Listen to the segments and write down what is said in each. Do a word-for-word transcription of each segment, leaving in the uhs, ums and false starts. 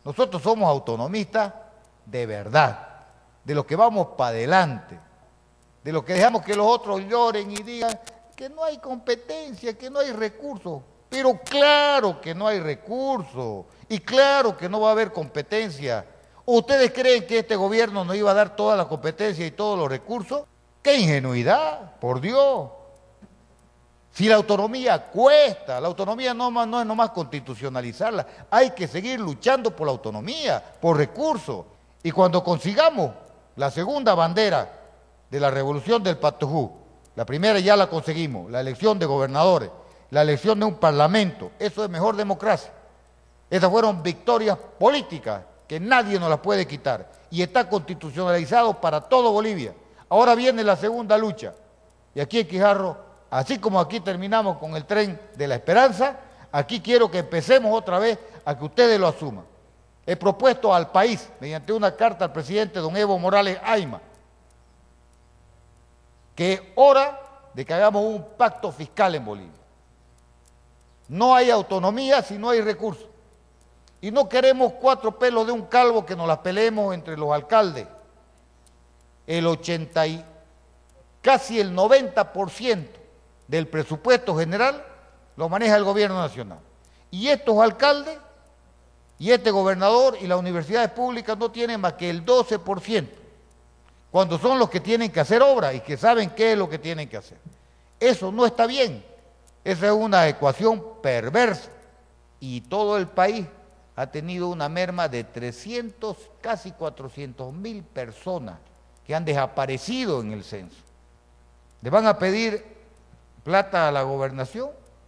Nosotros somos autonomistas de verdad, de los que vamos para adelante, de los que dejamos que los otros lloren y digan que no hay competencia, que no hay recursos. Pero claro que no hay recursos y claro que no va a haber competencia. ¿Ustedes creen que este gobierno nos iba a dar toda la competencia y todos los recursos? ¡Qué ingenuidad, por Dios! Si la autonomía cuesta, la autonomía no, no es nomás constitucionalizarla, hay que seguir luchando por la autonomía, por recursos. Y cuando consigamos la segunda bandera de la revolución del Patujú, la primera ya la conseguimos, la elección de gobernadores, la elección de un parlamento, eso es mejor democracia. Esas fueron victorias políticas que nadie nos las puede quitar y está constitucionalizado para todo Bolivia. Ahora viene la segunda lucha y aquí en Quijarro, así como aquí terminamos con el tren de la esperanza, aquí quiero que empecemos otra vez a que ustedes lo asuman. He propuesto al país, mediante una carta al presidente don Evo Morales Ayma, que es hora de que hagamos un pacto fiscal en Bolivia. No hay autonomía si no hay recursos. Y no queremos cuatro pelos de un calvo que nos las peleemos entre los alcaldes. El ochenta y casi el noventa por ciento del presupuesto general lo maneja el gobierno nacional. Y estos alcaldes y este gobernador y las universidades públicas no tienen más que el doce por ciento, cuando son los que tienen que hacer obras y que saben qué es lo que tienen que hacer. Eso no está bien. Esa es una ecuación perversa. Y todo el país ha tenido una merma de trescientos, casi cuatrocientos mil personas que han desaparecido en el censo. ¿Le van a pedir plata a la gobernación?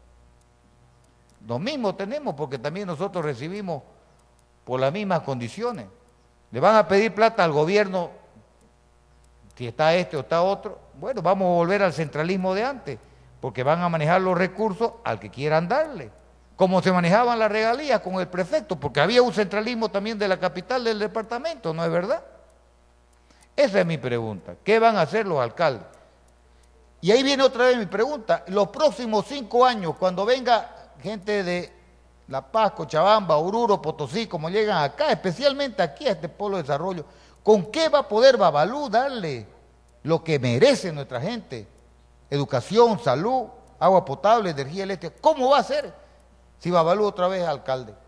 Lo mismo tenemos, porque también nosotros recibimos por las mismas condiciones. ¿Le van a pedir plata al gobierno si está este o está otro? Bueno, vamos a volver al centralismo de antes, porque van a manejar los recursos al que quieran darle, como se manejaban las regalías con el prefecto, porque había un centralismo también de la capital del departamento, ¿no es verdad? Esa es mi pregunta. ¿Qué van a hacer los alcaldes? Y ahí viene otra vez mi pregunta. Los próximos cinco años, cuando venga gente de La Paz, Cochabamba, Oruro, Potosí, como llegan acá, especialmente aquí a este polo de desarrollo, ¿con qué va a poder Babalú darle lo que merece nuestra gente? Educación, salud, agua potable, energía eléctrica. ¿Cómo va a ser si Babalú otra vez es alcalde?